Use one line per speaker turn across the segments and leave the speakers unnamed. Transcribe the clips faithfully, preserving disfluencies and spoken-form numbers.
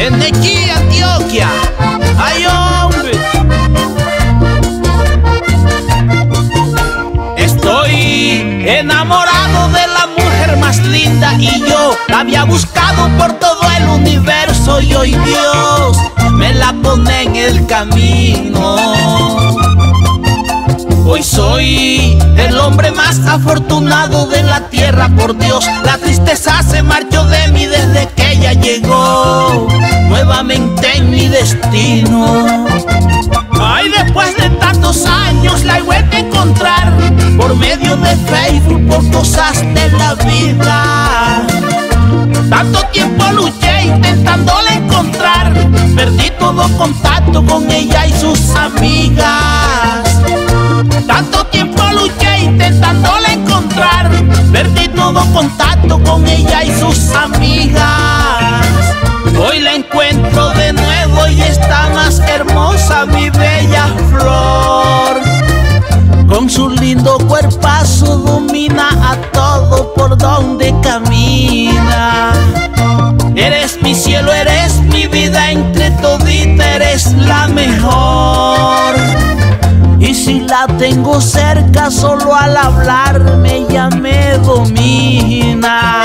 en Nequi, Antioquia. ¡Ay, hombre! Estoy enamorado de la mujer más linda y yo la había buscado por todo el universo y hoy Dios me la pone en el camino. Hoy soy el hombre más afortunado de la tierra, por Dios. La tristeza se marchó de mí desde que ella llegó nuevamente en mi destino. Ay, después de tantos años la he vuelto a encontrar por medio de Facebook, por cosas de la vida. Tanto tiempo luché intentándola encontrar, perdí todo contacto con ella y sus amigas. Tanto tiempo luché intentándola encontrar, perdí todo contacto con ella y sus amigas. Hoy la encuentro de nuevo y está más hermosa mi bella flor. Con su lindo cuerpazo domina a todo por donde camina. Eres mi cielo, eres mi vida, entre todita eres la mejor. Y si la tengo cerca, solo al hablarme ella me domina.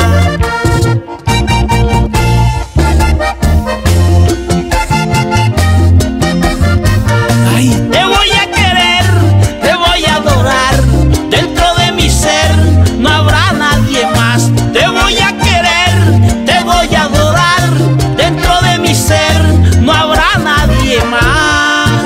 Ay, te voy a querer, te voy a adorar, dentro de mi ser no habrá nadie más. Te voy a querer, te voy a adorar, dentro de mi ser no habrá nadie más.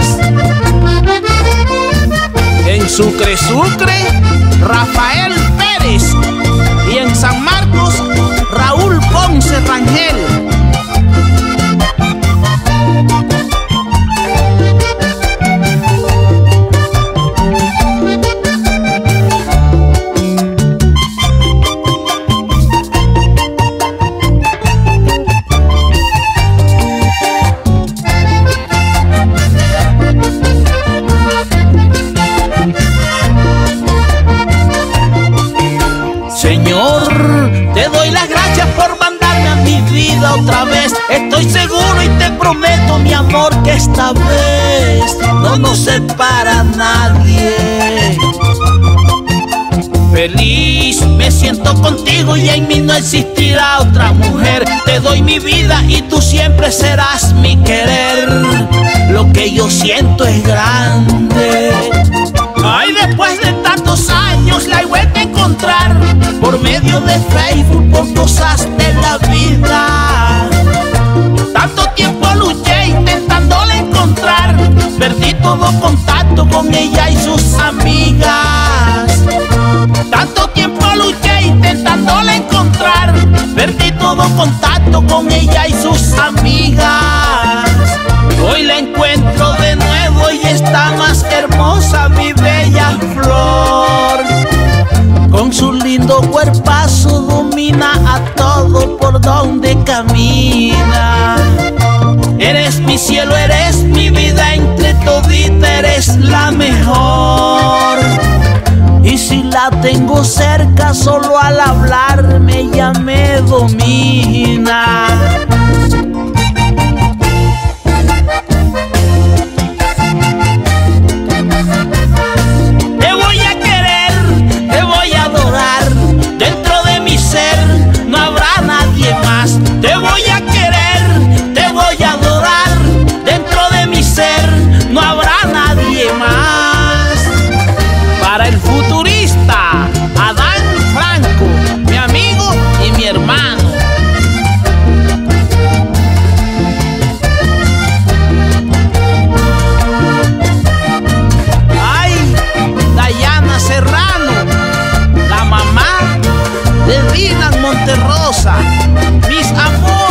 En Sucre, Sucre, Rafael Pérez, y en San Marcos, Raúl Ponce Rangel. Señor, te doy las gracias por mandarme a mi vida otra vez. Estoy seguro y te prometo, mi amor, que esta vez no nos separa nadie. Feliz me siento contigo y en mí no existirá otra mujer. Te doy mi vida y tú siempre serás mi querer. Lo que yo siento es grande. Ay, después de tantos años la he vuelto a encontrar por medio de Facebook, por cosas de la vida. Tanto tiempo luché intentándola encontrar, perdí todo contacto con ella y sus amigas. Tanto tiempo luché intentándola encontrar, perdí todo contacto con ella y sus amigas. Hoy la encuentro de nuevo y está más hermosa mi bella flor. Con su lindo cuerpazo domina a todo por donde camina. Eres mi cielo, eres mi vida, entre todita eres la mejor. Y si la tengo cerca, solo al hablarme ella me domina. Te voy a querer, te voy a adorar, dentro de mi ser no habrá nadie más. Te voy a querer, te voy a adorar, dentro de mi ser no habrá nadie más. Para el futurista Adán Franco, mi amigo y mi hermano. Ay, Dayana Serrano, la mamá de Dylan Monterrosa, mis amores.